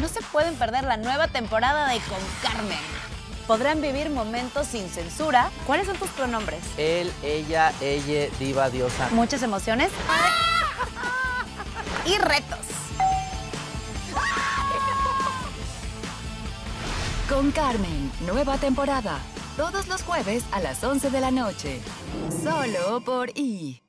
No se pueden perder la nueva temporada de Con Carmen. Podrán vivir momentos sin censura. ¿Cuáles son tus pronombres? Él, ella, diva, diosa. Muchas emociones y retos. Con Carmen, nueva temporada. Todos los jueves a las 11 de la noche. Solo por E!